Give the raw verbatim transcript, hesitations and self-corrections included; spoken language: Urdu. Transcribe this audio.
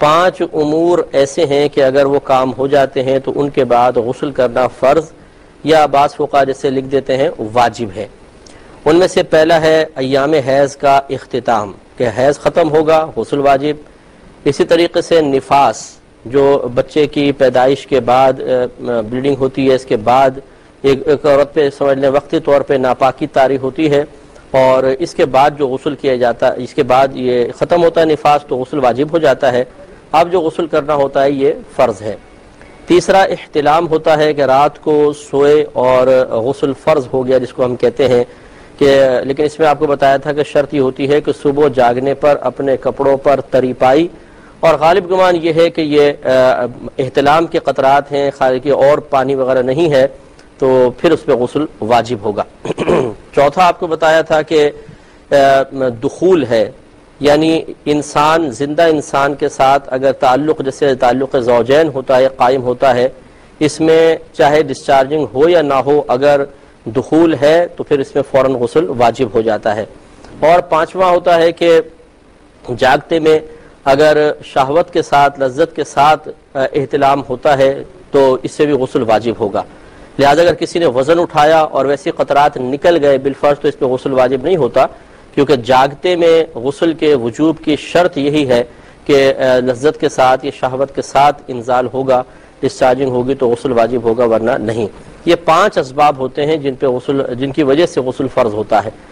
پانچ امور ایسے ہیں کہ اگر وہ کام ہو جاتے ہیں تو ان کے بعد غسل کرنا فرض یا بعض فقہا جیسے لکھ دیتے ہیں واجب ہے۔ ان میں سے پہلا ہے ایام حیض کا اختتام، کہ حیض ختم ہوگا غسل واجب۔ اسی طریقے سے نفاس، جو بچے کی پیدائش کے بعد بلیڈنگ ہوتی ہے، اس کے بعد ایک ایک عورت پہ سمجھ لیں وقتی طور پہ ناپاکی طاری ہوتی ہے، اور اس کے بعد جو غسل کیا جاتا ہے، اس کے بعد یہ ختم ہوتا ہے نفاس تو غسل واجب ہو جاتا ہے، اب جو غسل کرنا ہوتا ہے یہ فرض ہے۔ تیسرا احتلام ہوتا ہے کہ رات کو سوئے اور غسل فرض ہو گیا جس کو ہم کہتے ہیں، کہ لیکن اس میں آپ کو بتایا تھا کہ شرط یہ ہوتی ہے کہ صبح جاگنے پر اپنے کپڑوں پر تری پائی، اور غالب گمان یہ ہے کہ یہ احتلام کے قطرات ہیں، خارج کی اور پانی وغیرہ نہیں ہے، تو پھر اس پہ غسل واجب ہوگا۔ چوتھا آپ کو بتایا تھا کہ دخول ہے، یعنی انسان زندہ انسان کے ساتھ اگر تعلق جیسے تعلق زوجین ہوتا ہے قائم ہوتا ہے، اس میں چاہے ڈسچارجنگ ہو یا نہ ہو، اگر دخول ہے تو پھر اس میں فوراً غسل واجب ہو جاتا ہے۔ اور پانچواں ہوتا ہے کہ جاگتے میں اگر شہوت کے ساتھ لذت کے ساتھ احتلام ہوتا ہے تو اس سے بھی غسل واجب ہوگا۔ لہذا اگر کسی نے وزن اٹھایا اور ویسے قطرات نکل گئے بالفرض تو اس پہ غسل واجب نہیں ہوتا، کیونکہ جاگتے میں غسل کے وجوب کی شرط یہی ہے کہ لذت کے ساتھ یا شہوت کے ساتھ انزال ہوگا، ڈسچارجنگ ہوگی تو غسل واجب ہوگا، ورنہ نہیں۔ یہ پانچ اسباب ہوتے ہیں جن پہ غسل جن کی وجہ سے غسل فرض ہوتا ہے۔